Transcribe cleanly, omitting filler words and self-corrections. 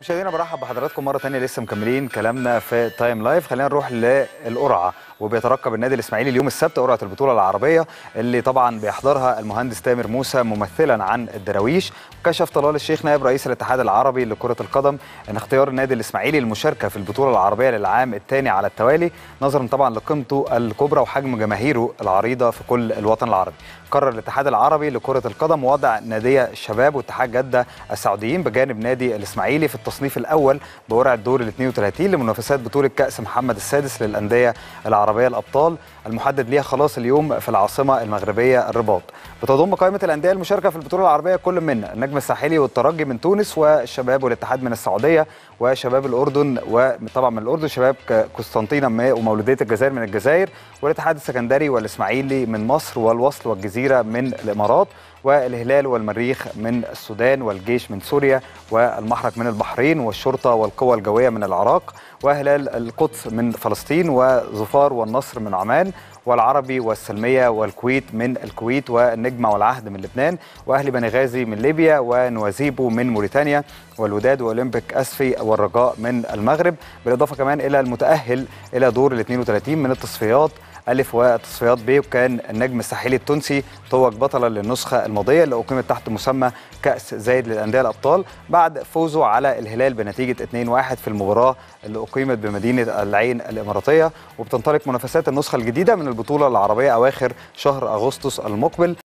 مشاهدينا برحب بحضراتكم مرة تانية، لسه مكملين كلامنا في تايم لايف. خلينا نروح للقرعة، وبيترقب النادي الإسماعيلي اليوم السبت قرعة البطولة العربية اللي طبعا بيحضرها المهندس تامر موسى ممثلا عن الدراويش. وكشف طلال الشيخ نائب رئيس الاتحاد العربي لكرة القدم ان اختيار النادي الإسماعيلي للمشاركة في البطولة العربية للعام الثاني على التوالي نظرا طبعا لقيمته الكبرى وحجم جماهيره العريضة في كل الوطن العربي. قرر الاتحاد العربي لكرة القدم وضع نادي الشباب واتحاد جدة السعوديين بجانب نادي الإسماعيلي في التصنيف الأول بقرعة دور ال 32 لمنافسات بطولة كأس محمد السادس للأندية العربية الأبطال المحدد ليها خلاص اليوم في العاصمة المغربية الرباط. بتضم قائمة الأندية المشاركة في البطولة العربية كل من النجم الساحلي والترجي من تونس، والشباب والاتحاد من السعودية، وشباب الأردن، وطبعا من الأردن شباب قسطنطينة ومولودية الجزائر من الجزائر، والاتحاد السكندري والإسماعيلي من مصر، والوصل والجزيرة من الإمارات، والهلال والمريخ من السودان، والجيش من سوريا، والمحرق من البحرين، والشرطة والقوى الجوية من العراق، وهلال القدس من فلسطين، وظفار والنصر من عمان، والعربي والسلمية والكويت من الكويت، والنجمة والعهد من لبنان، وأهلي بنغازي من ليبيا، ونوازيبو من موريتانيا، والوداد وأولمبيك أسفي والرجاء من المغرب، بالإضافة كمان إلى المتأهل إلى دور ال 32 من التصفيات ألف وتصفيات ب. وكان النجم الساحلي التونسي توج بطلا للنسخة الماضية اللي أقيمت تحت مسمى كأس زايد للأندية الأبطال بعد فوزه على الهلال بنتيجة 2-1 في المباراة اللي أقيمت بمدينة العين الإماراتية. وبتنطلق منافسات النسخة الجديدة من البطولة العربية أواخر شهر أغسطس المقبل.